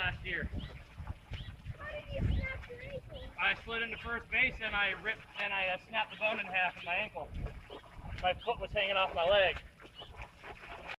last year. How did you snap your ankle? I slid into first base and I snapped the bone in half in my ankle. My foot was hanging off my leg.